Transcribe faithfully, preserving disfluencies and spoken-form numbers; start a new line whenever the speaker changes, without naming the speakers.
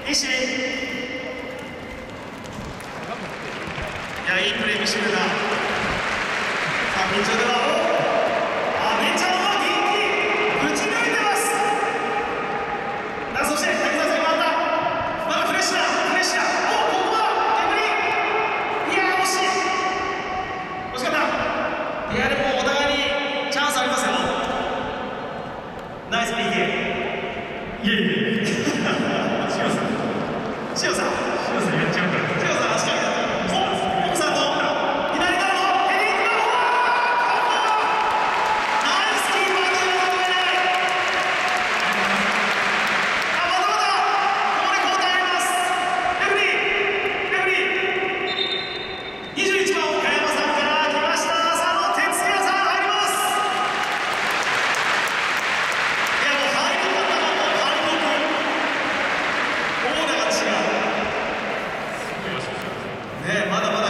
西。いや、いいプレー見せてくれた。さあ、ピッチャーでは、お阿部ちゃんは元気、打ち抜いてます。さあ、そして、竹澤さんが回った。まだフレッシュだ、フレッシュだ。お、ここは逆に、いや、惜しい。惜しかった。いや、でもお互いにチャンスありますよ。ナイス ピーケー。いやいやいや。塩さん。塩さん。塩さんやっちゃうから。塩さん足掛けた。お、奥さんと左からのヘディングが、ナイスキーパーということで、あ、まだまだここで交代あります。レフリー、レフリー、にじゅういちばん岡山さんから来ました佐野哲也さん入ります。いや、もう入る方はもう監督、オーラが違う。ねえ、まだまだ